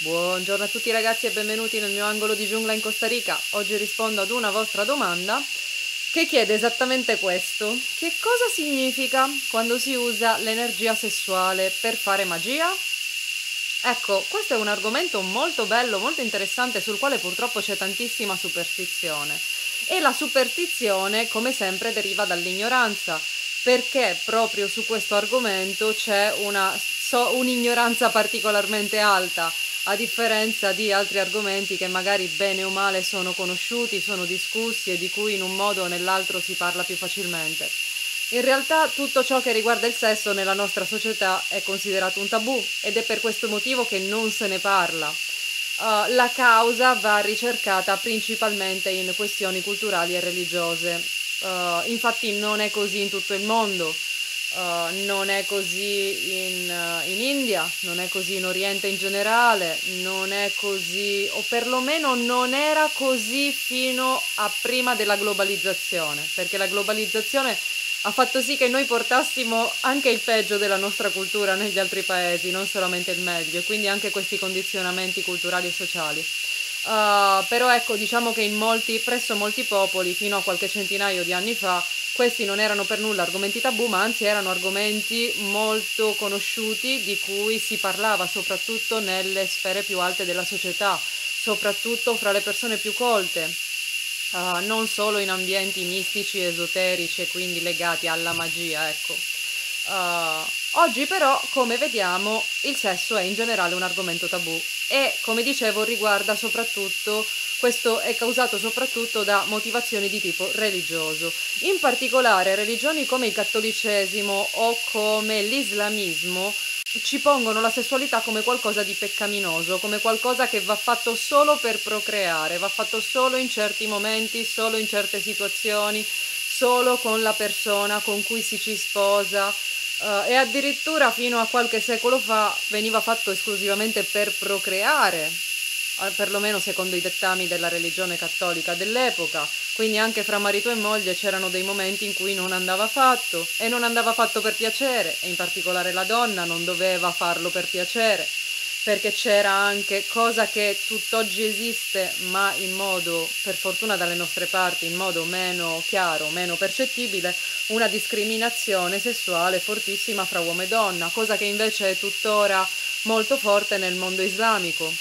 Buongiorno a tutti ragazzi e benvenuti nel mio angolo di giungla in Costa Rica. Oggi rispondo ad una vostra domanda che chiede esattamente questo. Che cosa significa quando si usa l'energia sessuale per fare magia? Ecco, questo è un argomento molto bello, molto interessante, sul quale purtroppo c'è tantissima superstizione. E la superstizione, come sempre, deriva dall'ignoranza, perché proprio su questo argomento c'è un'ignoranza particolarmente alta, a differenza di altri argomenti che magari bene o male sono conosciuti, sono discussi e di cui in un modo o nell'altro si parla più facilmente. In realtà tutto ciò che riguarda il sesso nella nostra società è considerato un tabù ed è per questo motivo che non se ne parla. La causa va ricercata principalmente in questioni culturali e religiose. Infatti non è così in tutto il mondo, non è così in India, non è così in Oriente in generale, non è così, o perlomeno non era così fino a prima della globalizzazione, perché la globalizzazione ha fatto sì che noi portassimo anche il peggio della nostra cultura negli altri paesi, non solamente il meglio, e quindi anche questi condizionamenti culturali e sociali. Però ecco, diciamo che presso molti popoli, fino a qualche centinaio di anni fa, questi non erano per nulla argomenti tabù, ma anzi erano argomenti molto conosciuti, di cui si parlava soprattutto nelle sfere più alte della società, soprattutto fra le persone più colte, non solo in ambienti mistici, esoterici e quindi legati alla magia, ecco. Oggi però, come vediamo, il sesso è in generale un argomento tabù e, come dicevo, questo è causato soprattutto da motivazioni di tipo religioso. In particolare, religioni come il cattolicesimo o come l'islamismo ci pongono la sessualità come qualcosa di peccaminoso, come qualcosa che va fatto solo per procreare, va fatto solo in certi momenti, solo in certe situazioni, solo con la persona con cui ci sposa. E addirittura fino a qualche secolo fa veniva fatto esclusivamente per procreare, perlomeno secondo i dettami della religione cattolica dell'epoca. Quindi anche fra marito e moglie c'erano dei momenti in cui non andava fatto, e non andava fatto per piacere, e in particolare la donna non doveva farlo per piacere, perché c'era anche, cosa che tutt'oggi esiste, ma in modo, per fortuna dalle nostre parti, in modo meno chiaro, meno percettibile, una discriminazione sessuale fortissima fra uomo e donna, cosa che invece è tuttora molto forte nel mondo islamico.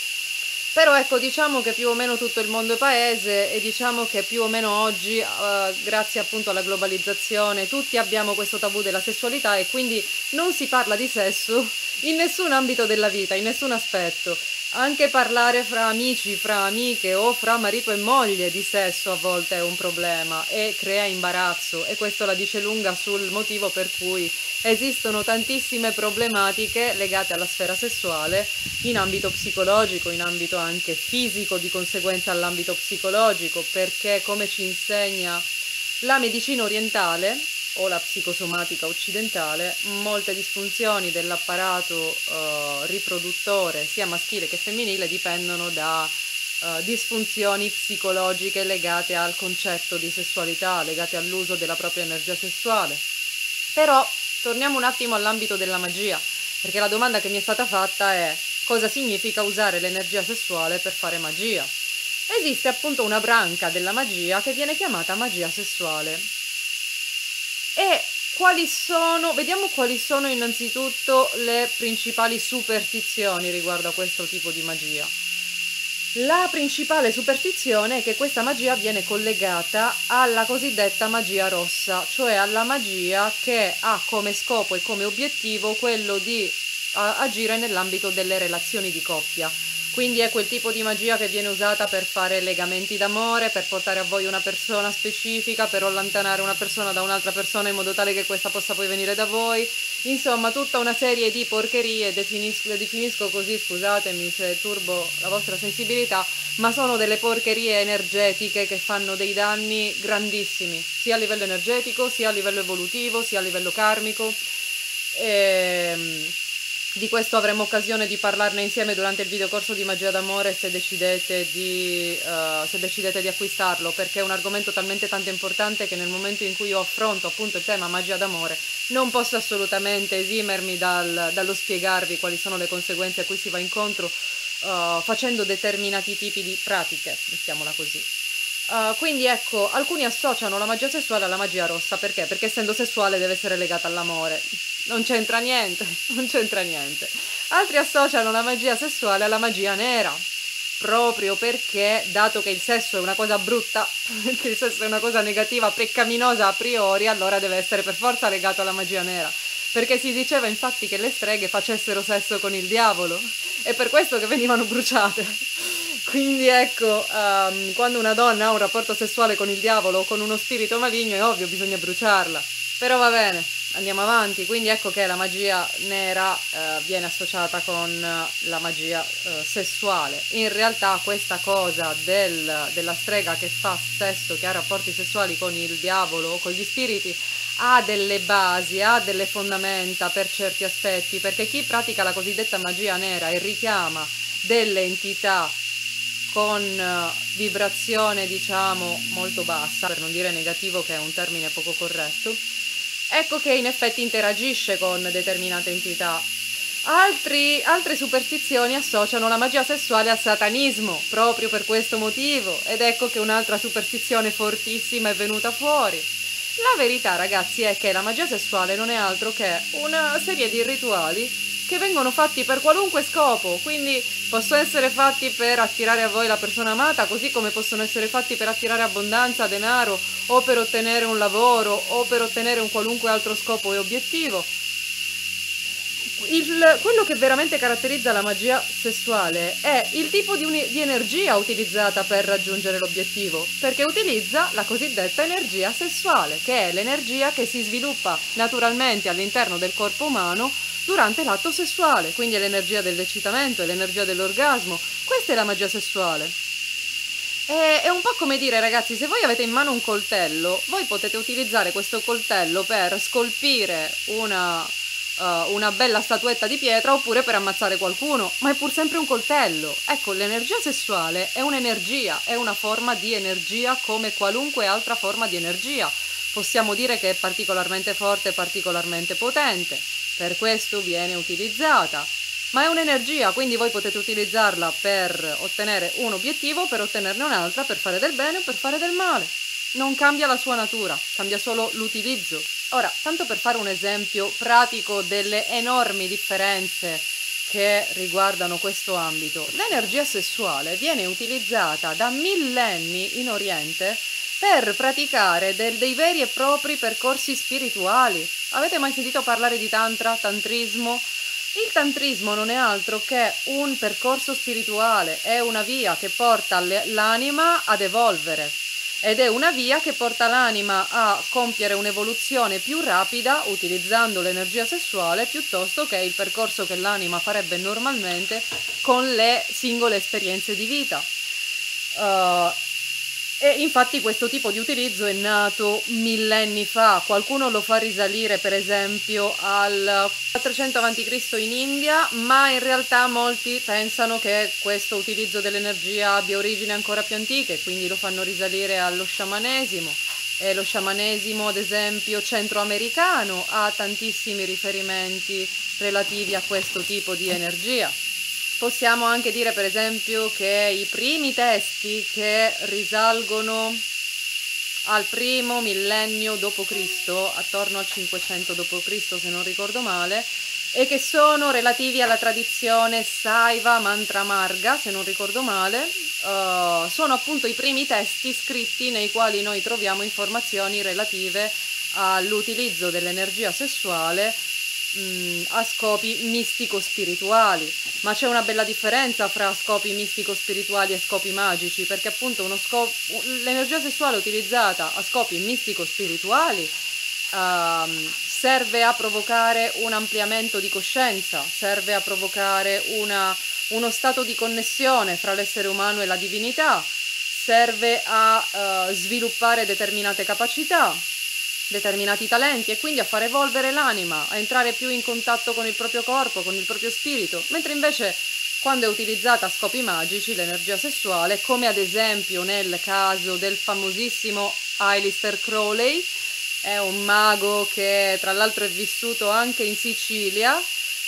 Però ecco, diciamo che più o meno tutto il mondo è paese e diciamo che più o meno oggi, grazie appunto alla globalizzazione, tutti abbiamo questo tabù della sessualità e quindi non si parla di sesso in nessun ambito della vita, in nessun aspetto. Anche parlare fra amici, fra amiche o fra marito e moglie di sesso a volte è un problema e crea imbarazzo, e questo la dice lunga sul motivo per cui esistono tantissime problematiche legate alla sfera sessuale in ambito psicologico, in ambito anche fisico, di conseguenza all'ambito psicologico, perché come ci insegna la medicina orientale o la psicosomatica occidentale, molte disfunzioni dell'apparato riproduttore, sia maschile che femminile, dipendono da disfunzioni psicologiche legate al concetto di sessualità, legate all'uso della propria energia sessuale. Però torniamo un attimo all'ambito della magia, perché la domanda che mi è stata fatta è: cosa significa usare l'energia sessuale per fare magia? Esiste appunto una branca della magia che viene chiamata magia sessuale. E vediamo quali sono innanzitutto le principali superstizioni riguardo a questo tipo di magia. La principale superstizione è che questa magia viene collegata alla cosiddetta magia rossa, cioè alla magia che ha come scopo e come obiettivo quello di agire nell'ambito delle relazioni di coppia. Quindi è quel tipo di magia che viene usata per fare legamenti d'amore, per portare a voi una persona specifica, per allontanare una persona da un'altra persona in modo tale che questa possa poi venire da voi. Insomma, tutta una serie di porcherie, le definisco così, scusatemi se turbo la vostra sensibilità, ma sono delle porcherie energetiche che fanno dei danni grandissimi, sia a livello energetico, sia a livello evolutivo, sia a livello karmico. Di questo avremo occasione di parlarne insieme durante il videocorso di Magia d'Amore, se decidete di acquistarlo, perché è un argomento talmente tanto importante che nel momento in cui io affronto appunto il tema magia d'amore non posso assolutamente esimermi dallo spiegarvi quali sono le conseguenze a cui si va incontro facendo determinati tipi di pratiche, mettiamola così. Quindi ecco, alcuni associano la magia sessuale alla magia rossa, perché? Perché essendo sessuale deve essere legata all'amore. Non c'entra niente, non c'entra niente. Altri associano la magia sessuale alla magia nera, proprio perché, dato che il sesso è una cosa brutta, che il sesso è una cosa negativa, peccaminosa a priori, allora deve essere per forza legato alla magia nera. Perché si diceva infatti che le streghe facessero sesso con il diavolo, è per questo che venivano bruciate. Quindi ecco, quando una donna ha un rapporto sessuale con il diavolo o con uno spirito maligno, è ovvio, bisogna bruciarla. Però va bene, andiamo avanti. Quindi ecco che la magia nera viene associata con la magia sessuale. In realtà questa cosa della strega che fa sesso, che ha rapporti sessuali con il diavolo o con gli spiriti, ha delle basi, ha delle fondamenta per certi aspetti, perché chi pratica la cosiddetta magia nera e richiama delle entità con vibrazione diciamo molto bassa, per non dire negativo che è un termine poco corretto, ecco che in effetti interagisce con determinate entità. Altre superstizioni associano la magia sessuale al satanismo, proprio per questo motivo, ed ecco che un'altra superstizione fortissima è venuta fuori. La verità, ragazzi, è che la magia sessuale non è altro che una serie di rituali che vengono fatti per qualunque scopo, quindi possono essere fatti per attirare a voi la persona amata, così come possono essere fatti per attirare abbondanza, denaro, o per ottenere un lavoro, o per ottenere un qualunque altro scopo e obiettivo. Quello che veramente caratterizza la magia sessuale è il tipo di energia utilizzata per raggiungere l'obiettivo, perché utilizza la cosiddetta energia sessuale, che è l'energia che si sviluppa naturalmente all'interno del corpo umano durante l'atto sessuale, quindi è l'energia dell'eccitamento, è l'energia dell'orgasmo. Questa è la magia sessuale. È un po' come dire, ragazzi, se voi avete in mano un coltello, voi potete utilizzare questo coltello per scolpire una bella statuetta di pietra oppure per ammazzare qualcuno, ma è pur sempre un coltello. Ecco, l'energia sessuale è un'energia, è una forma di energia come qualunque altra forma di energia. Possiamo dire che è particolarmente forte, particolarmente potente, per questo viene utilizzata. Ma è un'energia, quindi voi potete utilizzarla per ottenere un obiettivo, per ottenerne un'altra, per fare del bene o per fare del male. Non cambia la sua natura, cambia solo l'utilizzo. Ora, tanto per fare un esempio pratico delle enormi differenze che riguardano questo ambito, l'energia sessuale viene utilizzata da millenni in Oriente per praticare dei veri e propri percorsi spirituali. Avete mai sentito parlare di tantra, tantrismo? Il tantrismo non è altro che un percorso spirituale, è una via che porta l'anima ad evolvere ed è una via che porta l'anima a compiere un'evoluzione più rapida utilizzando l'energia sessuale piuttosto che il percorso che l'anima farebbe normalmente con le singole esperienze di vita. E infatti questo tipo di utilizzo è nato millenni fa, qualcuno lo fa risalire per esempio al 400 a.C. in India, ma in realtà molti pensano che questo utilizzo dell'energia abbia origini ancora più antiche, quindi lo fanno risalire allo sciamanesimo. E lo sciamanesimo, ad esempio, centroamericano ha tantissimi riferimenti relativi a questo tipo di energia. Possiamo anche dire per esempio che i primi testi che risalgono al primo millennio d.C., attorno al 500 d.C. se non ricordo male, e che sono relativi alla tradizione Saiva Mantra Marga, se non ricordo male, sono appunto i primi testi scritti nei quali noi troviamo informazioni relative all'utilizzo dell'energia sessuale a scopi mistico-spirituali, ma c'è una bella differenza fra scopi mistico-spirituali e scopi magici, perché appunto l'energia sessuale utilizzata a scopi mistico-spirituali serve a provocare un ampliamento di coscienza, serve a provocare uno stato di connessione fra l'essere umano e la divinità, serve a sviluppare determinate capacità, determinati talenti e quindi a far evolvere l'anima, a entrare più in contatto con il proprio corpo, con il proprio spirito, mentre invece quando è utilizzata a scopi magici l'energia sessuale, come ad esempio nel caso del famosissimo Aleister Crowley, è un mago che tra l'altro è vissuto anche in Sicilia,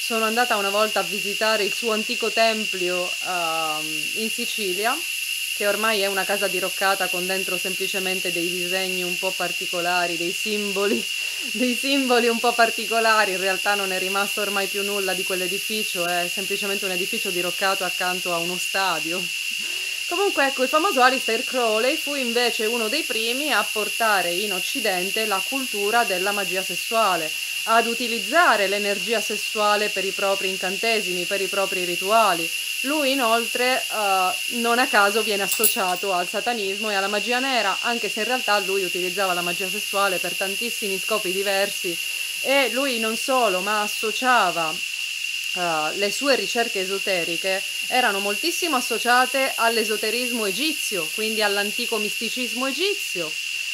sono andata una volta a visitare il suo antico tempio, in Sicilia, che ormai è una casa diroccata con dentro semplicemente dei disegni un po' particolari, dei simboli dei simboli un po' particolari. In realtà non è rimasto ormai più nulla di quell'edificio, è semplicemente un edificio diroccato accanto a uno stadio. Comunque ecco, il famoso Aleister Crowley fu invece uno dei primi a portare in Occidente la cultura della magia sessuale, ad utilizzare l'energia sessuale per i propri incantesimi, per i propri rituali. Lui inoltre, non a caso viene associato al satanismo e alla magia nera, anche se in realtà lui utilizzava la magia sessuale per tantissimi scopi diversi, e lui non solo, ma associava le sue ricerche esoteriche erano moltissimo associate all'esoterismo egizio, quindi all'antico misticismo egizio.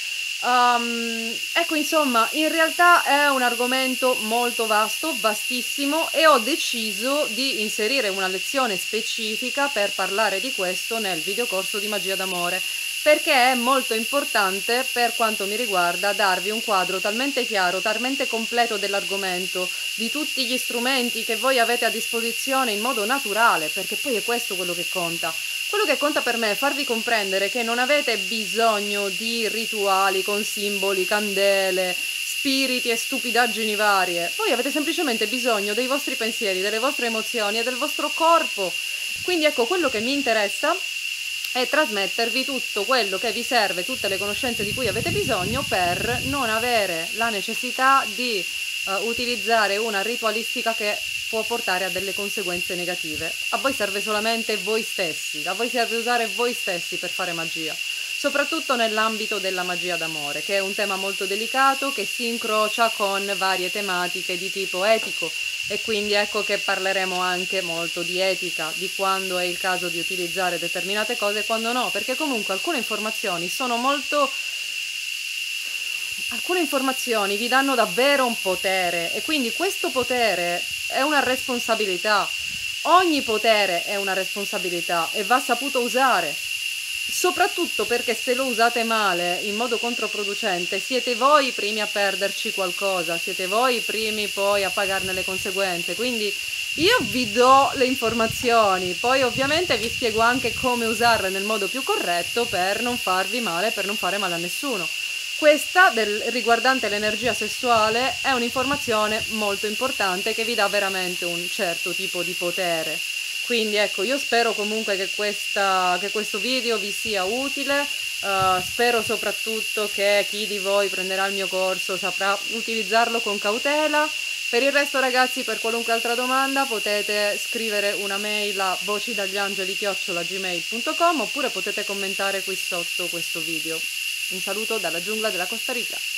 Ecco, insomma, in realtà è un argomento molto vasto, vastissimo, e ho deciso di inserire una lezione specifica per parlare di questo nel videocorso di Magia d'Amore, perché è molto importante, per quanto mi riguarda, darvi un quadro talmente chiaro, talmente completo dell'argomento, di tutti gli strumenti che voi avete a disposizione in modo naturale, perché poi è questo quello che conta. Quello che conta per me è farvi comprendere che non avete bisogno di rituali con simboli, candele, spiriti e stupidaggini varie. Voi avete semplicemente bisogno dei vostri pensieri, delle vostre emozioni e del vostro corpo. Quindi ecco, quello che mi interessa è trasmettervi tutto quello che vi serve, tutte le conoscenze di cui avete bisogno per non avere la necessità di utilizzare una ritualistica che può portare a delle conseguenze negative. A voi serve solamente voi stessi, a voi serve usare voi stessi per fare magia, soprattutto nell'ambito della magia d'amore, che è un tema molto delicato che si incrocia con varie tematiche di tipo etico, e quindi ecco che parleremo anche molto di etica, di quando è il caso di utilizzare determinate cose e quando no, perché comunque alcune informazioni vi danno davvero un potere, e quindi questo potere è una responsabilità. Ogni potere è una responsabilità e va saputo usare, soprattutto perché se lo usate male, in modo controproducente, siete voi i primi a perderci qualcosa, siete voi i primi poi a pagarne le conseguenze. Quindi io vi do le informazioni, poi ovviamente vi spiego anche come usarle nel modo più corretto per non farvi male, per non fare male a nessuno. Questa, riguardante l'energia sessuale, è un'informazione molto importante che vi dà veramente un certo tipo di potere. Quindi ecco, io spero comunque che questo video vi sia utile, spero soprattutto che chi di voi prenderà il mio corso saprà utilizzarlo con cautela. Per il resto ragazzi, per qualunque altra domanda potete scrivere una mail a vocidagliangeli@gmail.com oppure potete commentare qui sotto questo video. Un saluto dalla giungla della Costa Rica.